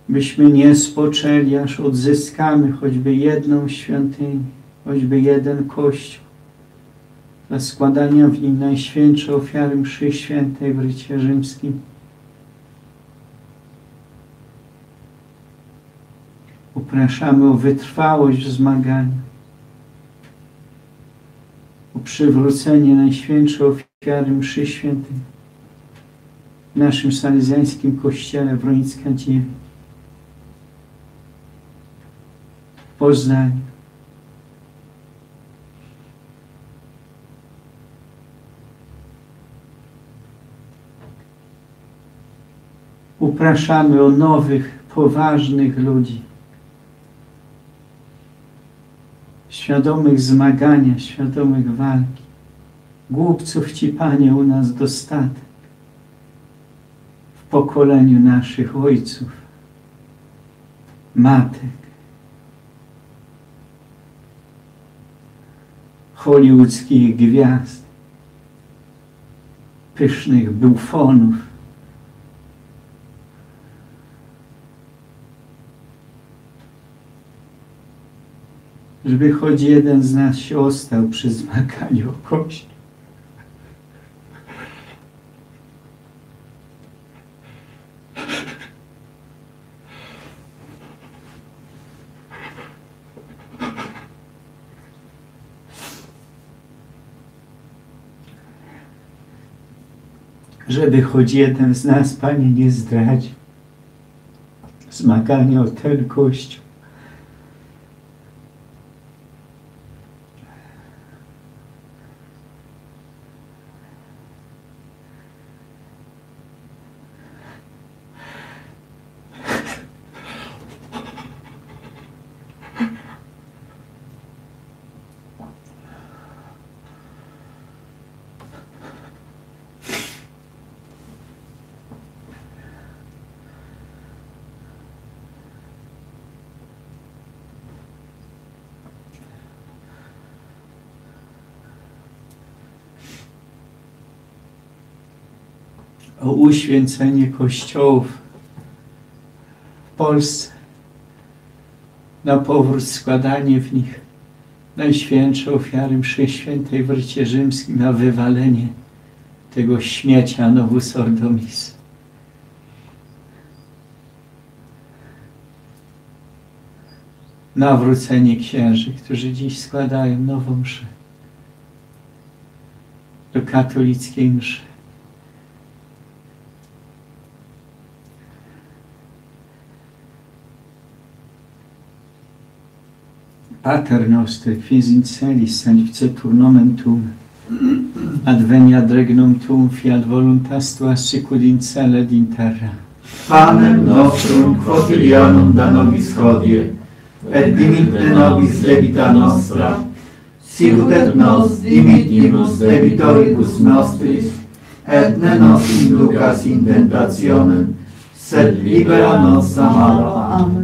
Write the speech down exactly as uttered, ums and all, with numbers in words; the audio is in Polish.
byśmy nie spoczęli, aż odzyskamy choćby jedną świątynię, choćby jeden kościół, dla składania w nim najświętszej ofiary mszy świętej w rycie rzymskim. Upraszamy o wytrwałość w zmaganiu, o przywrócenie najświętszej ofiary mszy świętej w naszym salezjańskim kościele Wronicka dziewięć w Poznaniu. Upraszamy o nowych, poważnych ludzi, świadomych zmagania, świadomych walki. Głupców Ci, Panie, u nas dostatek w pokoleniu naszych ojców, matek, hollywoodzkich gwiazd, pysznych bufonów, żeby choć jeden z nas się ostał przy zmaganiu o Kościół. Żeby choć jeden z nas, Panie, nie zdradził zmagania o ten Kościół. O uświęcenie kościołów w Polsce, na powrót składanie w nich najświętszej ofiary mszy świętej w rycie rzymskim, na wywalenie tego śmiecia Novus Ordomis. Nawrócenie księży, którzy dziś składają nową mszę do katolickiej mszy. Pater noster, quis in celis sanctificetur nomen tuum, adveniat regnum tuum, fiat voluntas tua sicut in celo et in terra. Panem nostrum quotidianum da nobis hodie, et dimitte nobis debita nostra, sicut et nos dimittimus debitoribus nostris, et ne nos inducas in tentationem, sed libera nos a malo.